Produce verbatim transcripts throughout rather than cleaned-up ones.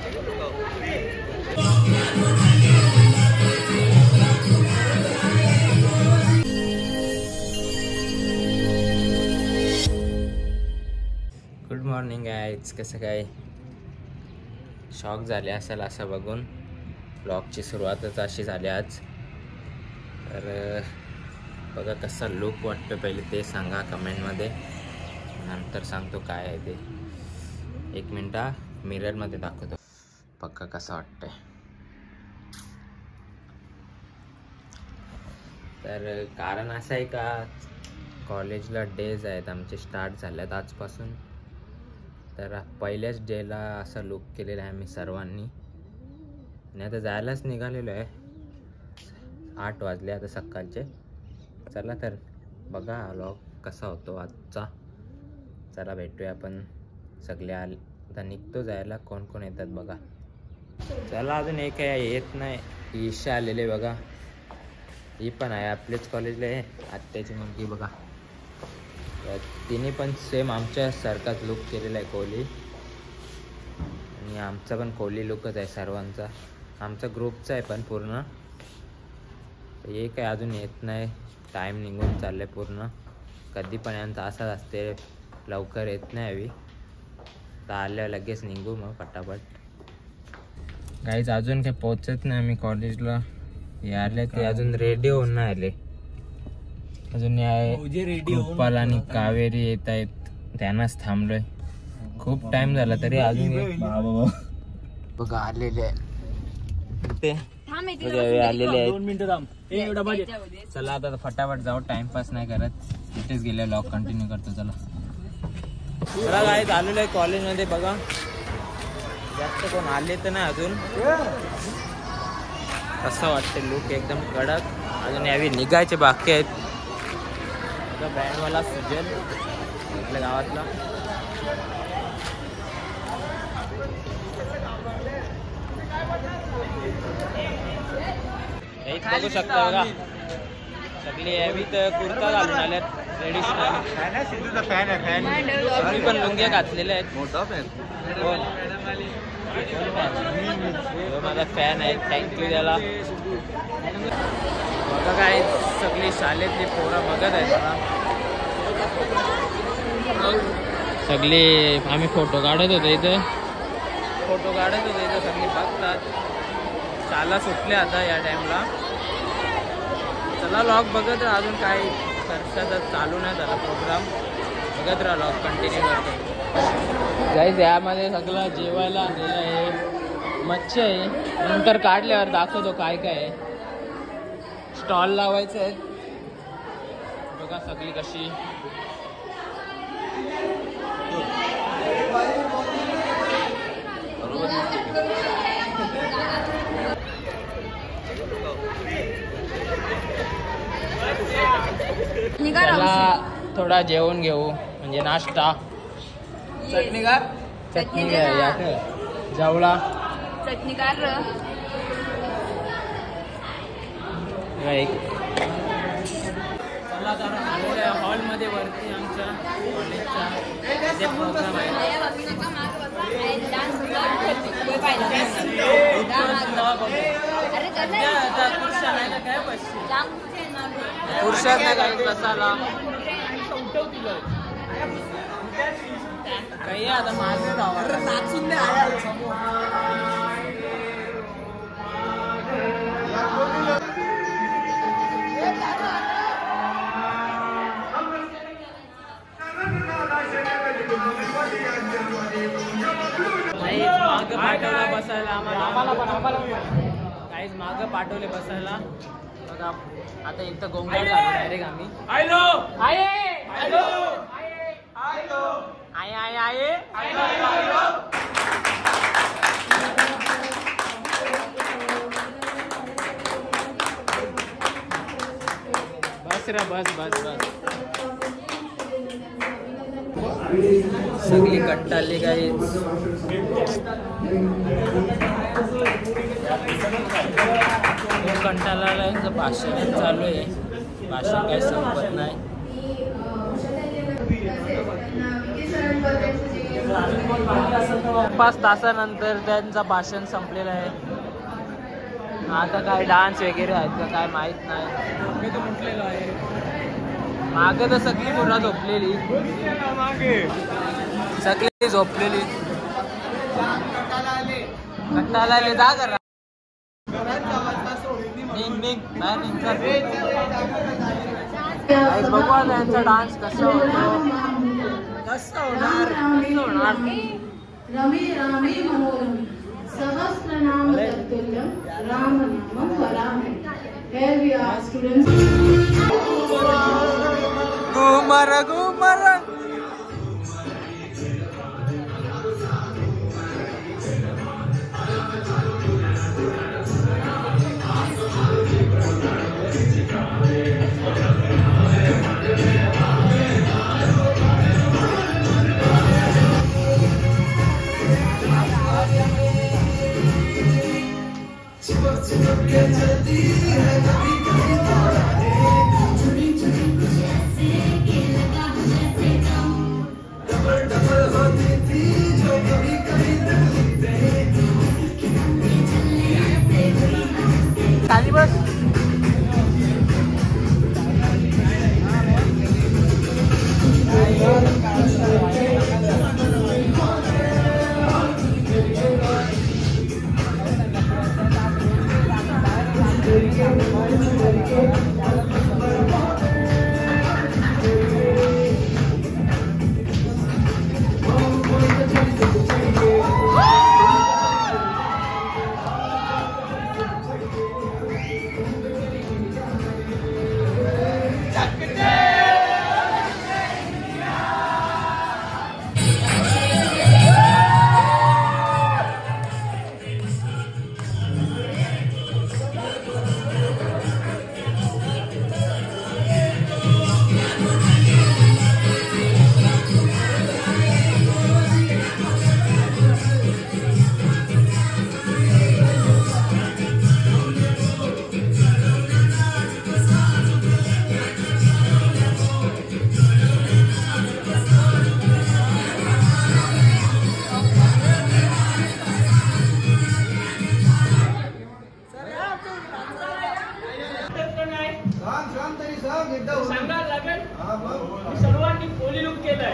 Good morning guys, कसं काय? Shock झाले असेल असं बघून. ब्लॉगची सुरुवातच अशी झाली आज. तर बघा कसा लुक वाटतो पहिले ते सांगा कमेंटमध्ये, नंतर सांगतो काय आहे ते. एक मिनटा मिररमध्ये दाखवतो पक्का कसा वाटतंय. तर कारण असं आहे का, कॉलेजला डेज आहेत आमचे, स्टार्ट झाल्यात आजपासून. तर पहिल्याच डेला असा लुक केलेला आहे आम्ही सर्वांनी. आणि आता जायलाच निघालेलो आहे. आठ वाजले आता सकाळचे. चला तर बघा व्लॉग कसा होतो आजचा. चला भेटूया आपण सगळे. आले आता निघतो जायला. कोण कोण येतात बघा. चला अजून एक आहे येत नाही, ईशा आलेले बघा. ही पण आहे आपल्याच कॉलेजला आहे, आत्याची मुलगी बघा. तिने पण सेम आमच्या सारखाच लुक केलेला आहे कोहली. आणि आमचा पण कोहली लुकच आहे सर्वांचा. आमचा ग्रुपचा आहे पण पूर्ण. हे काय अजून येत नाही, टाईम निघून चाललं आहे पूर्ण. कधी पण यांचा असाच असते, लवकर येत नाही हवी. तर आल्यावर लगेच निघू मग पटापट. काहीच अजून काही पोचत नाही आम्ही कॉलेजला. हे आले ते अजून रेडी होऊन नाही आले. अजून कृपाल आणि कावेरी येत आहेत, त्यांनाच थांबलोय. खूप टाइम झाला तरी अजून बघा आलेले ते आलेले आहेत. चला आता फटाफट जाऊ, टाइमपास नाही करत. तिथेच गेले व्लॉग कंटिन्यू करतो. चला चला गाईज आलेलो आहे कॉलेजमध्ये बघा. जास्त कोण आले तर नाही अजून. कसं वाटतं लुक एकदम कडक. अजून यावी निघायचे बाकी आहेत. बँडवाला सुजल आपल्या गावातला. बघू शकता बघा, सगळे यावी तर कुर्ता घालून आल्यात ट्रेडिशनल. फॅन आहे फॅन. मी पण लुंग्या घातलेल्या आहेत. मोठा फॅन माझा फॅन आहे, थँक्यू त्याला. बघा काय सगळी शाळेतली पोरं बघत आहेत मला. सगळे आम्ही फोटो काढत होतो इथं फोटो काढत होतो इथं सगळे बघतात. शाळा सुटले आता या टाइमला. चला लॉग बघत राहा. अजून काय चर्चा चालू नाही झाला प्रोग्राम. बघत राहा लॉग कंटिन्यू करतो. गाईज यामध्ये सगळं जेवायला आणलेलं आहे. मच्छी आहे, नंतर काढल्यावर दाखवतो काय काय आहे. स्टॉल लावायचे आहेत बघा सगळी कशी. त्याला थोडा जेवण घेऊ म्हणजे नाश्ता. चटणी का चटणी घ्या जेवला चटणी कार हॉलमध्ये वरती आमच्या कॉलेजचा प्रोग्राम आहे. काय पुरुषात नाही काही बसायला काही आता माझं नाचून माग पाठवला बसायला आम्हाला. काहीच माग पाठवले बसायला बघा. आता इथं गोंगाट झालो डायरेक्ट आम्ही. आयलो आये आयलो आयलो आये आये आये आयलो आयलो. बस रे बस बस बस. सगळी कट्टाली काही कंटाळा भाषण चालू आहे. भाषण काही संपत नाही. पाच तासानंतर त्यांचं भाषण संपलेलं आहे. आता काय डान्स वगैरे आहेत का काय माहित नाही. मागे तर सगळी पुन्हा झोपलेली सगळी झोपलेली कंटाळा आले. जा करा निघ निघ बाहेर निघ. बघू आता यांचा डान्स कसा होतो. कसं होणार कसं होणार. रमे रामे मनोरमे सहस्रनाम तत्तुल्यं राम नामं वरामे. Here we are students. घुमर घुमर खाली बस. सर्वांनी पोली लुक केलाय.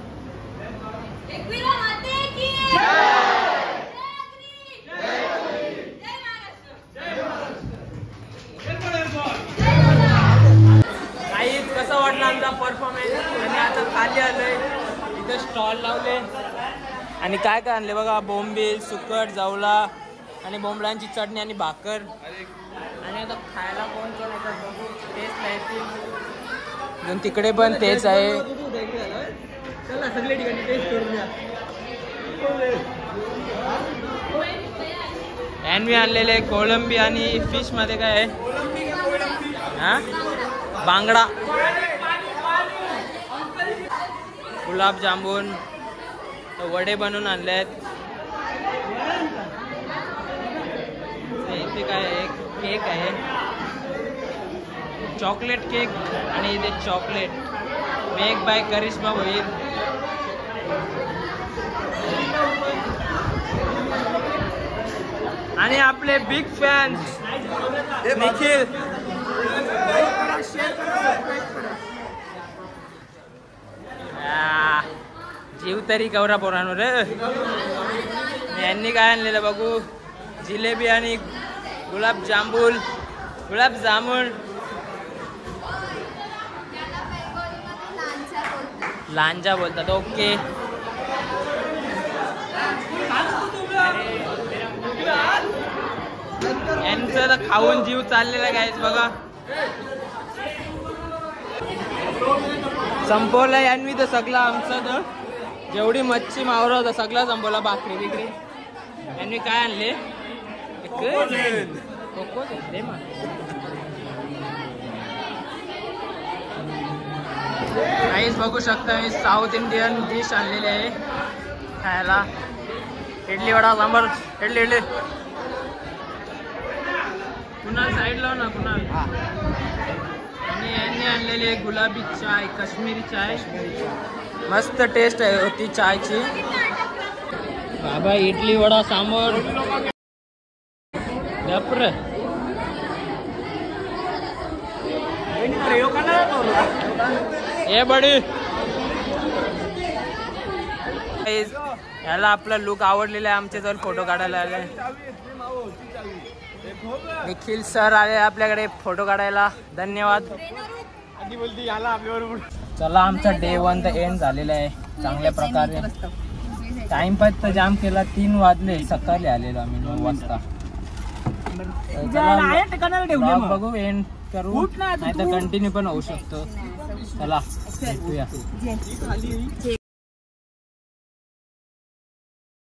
काहीच कसा वाटला आमचा परफॉर्मन्स. आणि आता खाली आलोय इथे स्टॉल लावले आणि काय काय आणले बघा. बोंबील सुकट जवला आणि बोंबलांची चटणी आणि भाकर. आणि आता खायला कोण कोण येतात बघू. तेच लायतील अजून तिकडे पण तेच आहे. सगळे ठिकाणी टेस्ट करून द्या. मी आणलेले कोळंबी आणि फिश मध्ये काय आहे हा बांगडा गुलाबजामुन वडे बनवून आणले आहेत. इथे काय आहे केक आहे चॉकलेट केक आणि इथे chocolate make by Karishma Bhoir. आणि आपले बिग फॅन्स निखिल. जीव तरी गौरा पोरानो रे. यांनी काय आणलेलं बघू. जिलेबी आणि गुलाबजामुन गुलाबजामुन लांजा बोलतात. ओके यांचं तर खाऊन जीव चाललेला गायच बघा. संपवलं यांनी तर सगळं आमचं तर जेवढी मच्छी मावरा होता सगळा संपवला. भाकरी बिकरी यांनी काय आणले काहीच बघू शकता. मी साऊथ इंडियन डिश आणलेली आहे खायला. इडली वडा सांबार इडली इडली. कुणाल साईड लाव ना कुणाल. आणि यांनी आणलेली गुलाबी चाय काश्मीरी चाय मस्त टेस्ट आहे होती चायची. बाबा इडली वडा सांबर गप्र. ए बडी याला आपला लुक आवडलेला आहे. आमच्या जवळ फोटो काढायला आले. निखिल सर आले आपल्याकडे फोटो काढायला. धन्यवाद. चला आमचा डे वन तर एंड झालेला आहे चांगल्या प्रकारे. टाइमपास तर जाम केला. तीन वाजले सकाळी आलेलो आम्ही नऊ वाजता. ब्लॉग बघू एंड करू नाही तर कंटिन्यू पण होऊ शकतो. चला भेटूया.